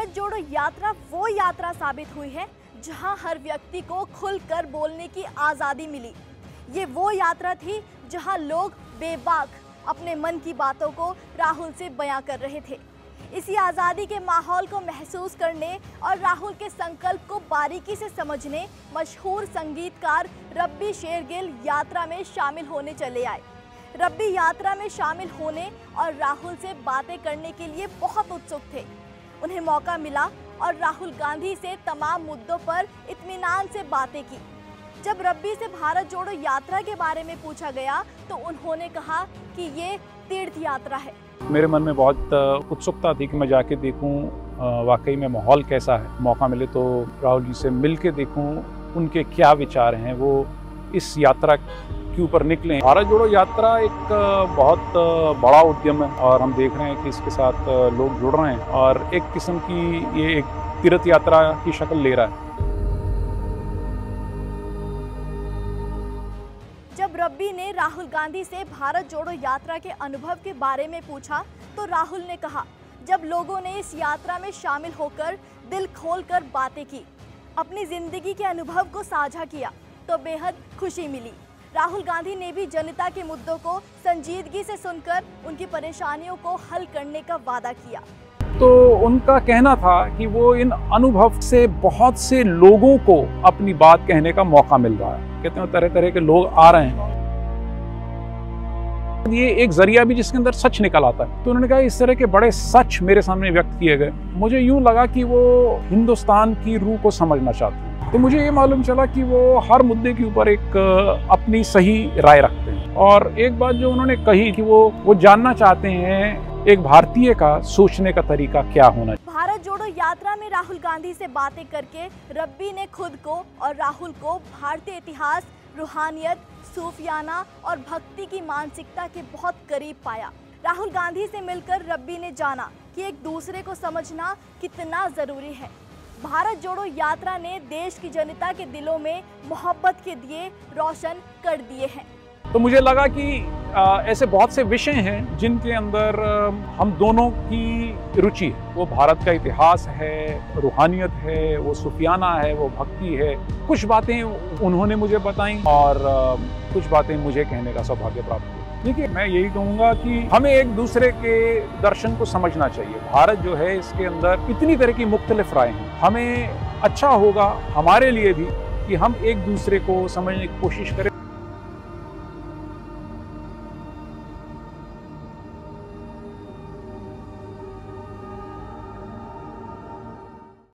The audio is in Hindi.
भारत जोड़ो यात्रा वो यात्रा साबित हुई है जहां हर व्यक्ति को खुलकर बोलने की आज़ादी मिली। ये वो यात्रा थी जहां लोग बेबाक अपने मन की बातों को राहुल से बयां कर रहे थे। इसी आज़ादी के माहौल को महसूस करने और राहुल के संकल्प को बारीकी से समझने मशहूर संगीतकार रब्बी शेरगिल यात्रा में शामिल होने चले आए। रब्बी यात्रा में शामिल होने और राहुल से बातें करने के लिए बहुत उत्सुक थे। उन्हें मौका मिला और राहुल गांधी से तमाम मुद्दों पर इत्मीनान से बातें की। जब रब्बी से भारत जोड़ो यात्रा के बारे में पूछा गया तो उन्होंने कहा कि ये तीर्थ यात्रा है। मेरे मन में बहुत उत्सुकता थी कि मैं जाके देखूं वाकई में माहौल कैसा है। मौका मिले तो राहुल जी से मिल के देखूं उनके क्या विचार हैं, वो इस यात्रा के ऊपर निकले। भारत जोड़ो यात्रा एक बहुत बड़ा उद्यम है और हम देख रहे हैं कि इसके साथ लोग जुड़ रहे हैं और एक किस्म की ये एक तीर्थ यात्रा की शक्ल ले रहा है। जब रब्बी ने राहुल गांधी से भारत जोड़ो यात्रा के अनुभव के बारे में पूछा तो राहुल ने कहा, जब लोगों ने इस यात्रा में शामिल होकर दिल खोलकर बातें की, अपनी जिंदगी के अनुभव को साझा किया तो बेहद खुशी मिली। राहुल गांधी ने भी जनता के मुद्दों को संजीदगी से सुनकर उनकी परेशानियों को हल करने का वादा किया। तो उनका कहना था कि वो इन अनुभव से बहुत से लोगों को अपनी बात कहने का मौका मिल रहा है। कहते हैं तरह तरह के लोग आ रहे हैं, ये एक जरिया भी जिसके अंदर सच निकल आता है। तो उन्होंने कहा इस तरह के बड़े सच मेरे सामने व्यक्त किए गए। मुझे यूं लगा कि वो हिंदुस्तान की रूह को समझना चाहते हैं। तो मुझे ये मालूम चला कि वो हर मुद्दे के ऊपर एक अपनी सही राय रखते हैं। और एक बात जो उन्होंने कही कि वो जानना चाहते हैं एक भारतीय का सोचने का तरीका क्या होना चाहिए। भारत जोड़ो यात्रा में राहुल गांधी से बातें करके रब्बी ने खुद को और राहुल को भारतीय इतिहास, रूहानियत, सूफियाना और भक्ति की मानसिकता के बहुत करीब पाया। राहुल गांधी से मिलकर रब्बी ने जाना कि एक दूसरे को समझना कितना जरूरी है। भारत जोड़ो यात्रा ने देश की जनता के दिलों में मोहब्बत के दिए रोशन कर दिए हैं। तो मुझे लगा कि ऐसे बहुत से विषय हैं जिनके अंदर हम दोनों की रुचि है। वो भारत का इतिहास है, रूहानियत है, वो सूफियाना है, वो भक्ति है। कुछ बातें उन्होंने मुझे बताई और कुछ बातें मुझे कहने का सौभाग्य प्राप्त हुआ। देखिए, मैं यही कहूँगा कि हमें एक दूसरे के दर्शन को समझना चाहिए। भारत जो है इसके अंदर इतनी तरह की मुख्तलिफ राय हैं। हमें अच्छा होगा हमारे लिए भी कि हम एक दूसरे को समझने की कोशिश करें।